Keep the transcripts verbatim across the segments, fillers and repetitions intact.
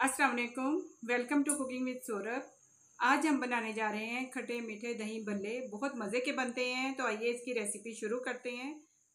अस्सलाम वालेकुम, welcome to cooking with Saurabh. आज हम बनाने जा रहे हैं खट्टे मीठे दही बल्ले। बहुत मज़े के बनते हैं, तो आइए इसकी रेसिपी शुरू करते हैं।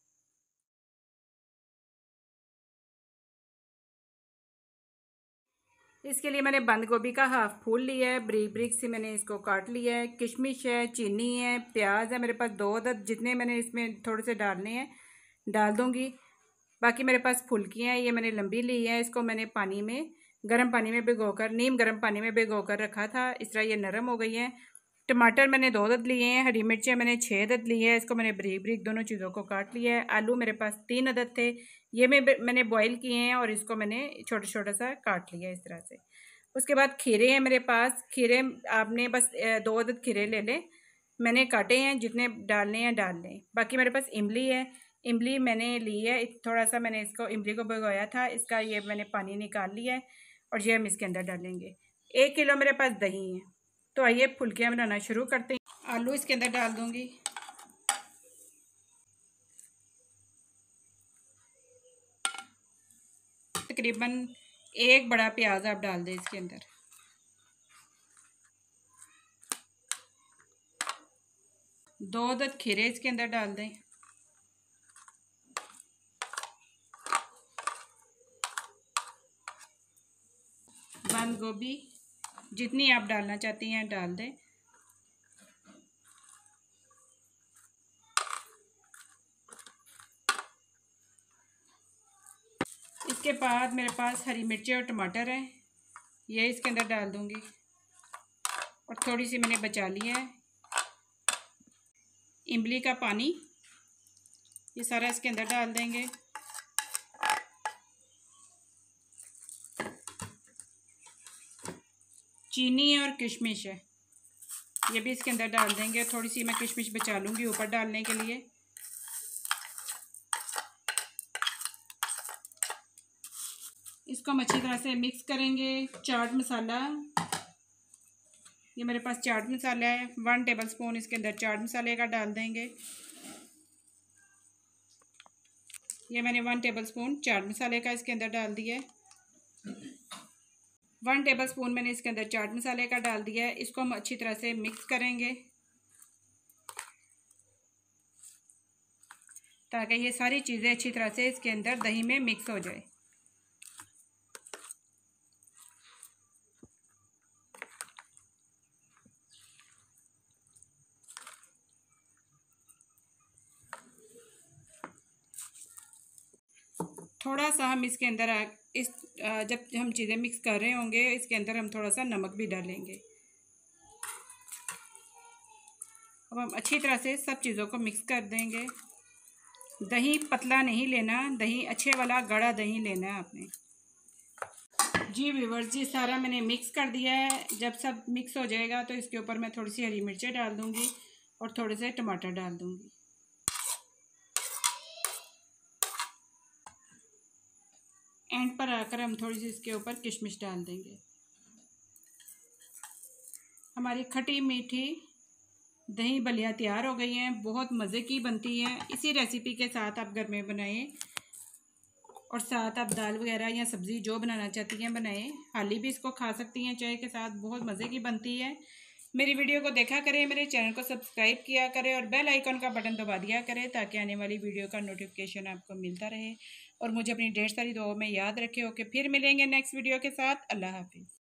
इसके लिए मैंने बंद गोभी का हाफ फूल लिया है, ब्रिक ब्रिक से मैंने इसको काट लिया है। किशमिश है, चीनी है, प्याज है मेरे पास दो अदद, जितने मैंने इसमें थोड़े से डालने हैं डाल दूँगी। बाकी मेरे पास फुल्कियाँ हैं, ये मैंने लंबी ली है। इसको मैंने पानी में गर्म पानी में भिगोकर नीम गर्म पानी में भिगोकर रखा था। इस तरह ये नरम हो गई है। टमाटर मैंने दो अदद लिए हैं, हरी मिर्चें मैंने छः अदद ली है। इसको मैंने ब्रीक ब्रीक दोनों चीज़ों को काट लिया है। आलू मेरे पास तीन अदद थे, ये मैं मैंने बॉईल किए हैं और इसको मैंने छोटा छोटा सा काट लिया इस तरह से। उसके बाद खीरे हैं मेरे पास। खीरे आपने बस दो अदद खीरे ले लें, मैंने काटे हैं, जितने डालने हैं डाल लें। बाकी मेरे पास इमली है, इमली मैंने ली है थोड़ा सा, मैंने इसको इमली को भिगोया था, इसका ये मैंने पानी निकाल लिया है और ये हम इसके अंदर डालेंगे। एक किलो मेरे पास दही है। तो आइए फुल्कियाँ बनाना शुरू करते हैं। आलू इसके अंदर डाल दूँगी। तकरीबन एक बड़ा प्याज आप डाल दें इसके अंदर। दो अदद खीरे इसके अंदर डाल दें। बंद गोभी जितनी आप डालना चाहती हैं डाल दें। इसके बाद मेरे पास हरी मिर्ची और टमाटर है, ये इसके अंदर डाल दूंगी। और थोड़ी सी मैंने बचा लिया है इमली का पानी, ये सारा इसके अंदर डाल देंगे। चीनी और किशमिश है, ये भी इसके अंदर डाल देंगे। थोड़ी सी मैं किशमिश बचा लूँगी ऊपर डालने के लिए। इसको हम अच्छी तरह से मिक्स करेंगे। चाट मसाला, ये मेरे पास चाट मसाला है, वन टेबल स्पून इसके अंदर चाट मसाले का डाल देंगे। ये मैंने वन टेबल स्पून चाट मसाले का इसके अंदर डाल दिया है। वन टेबल स्पून मैंने इसके अंदर चाट मसाले का डाल दिया है। इसको हम अच्छी तरह से मिक्स करेंगे ताकि ये सारी चीज़ें अच्छी तरह से इसके अंदर दही में मिक्स हो जाए। थोड़ा सा हम इसके अंदर इस जब हम चीज़ें मिक्स कर रहे होंगे इसके अंदर हम थोड़ा सा नमक भी डालेंगे। अब हम अच्छी तरह से सब चीज़ों को मिक्स कर देंगे। दही पतला नहीं लेना, दही अच्छे वाला गाढ़ा दही लेना है आपने। जी व्यूअर्स, जी सारा मैंने मिक्स कर दिया है। जब सब मिक्स हो जाएगा तो इसके ऊपर मैं थोड़ी सी हरी मिर्चें डाल दूँगी और थोड़े से टमाटर डाल दूँगी। एंड पर आकर हम थोड़ी सी इसके ऊपर किशमिश डाल देंगे। हमारी खट्टी मीठी दही बल्लियाँ तैयार हो गई हैं, बहुत मज़े की बनती हैं। इसी रेसिपी के साथ आप घर में बनाएं और साथ आप दाल वगैरह या सब्ज़ी जो बनाना चाहती हैं बनाएं। हाली भी इसको खा सकती हैं चाय के साथ, बहुत मज़े की बनती है। मेरी वीडियो को देखा करें, मेरे चैनल को सब्सक्राइब किया करें और बेल आइकन का बटन दबा दिया करें ताकि आने वाली वीडियो का नोटिफिकेशन आपको मिलता रहे और मुझे अपनी ढेर सारी दुआओं में याद रखें। ओके, फिर मिलेंगे नेक्स्ट वीडियो के साथ। अल्लाह हाफिज़।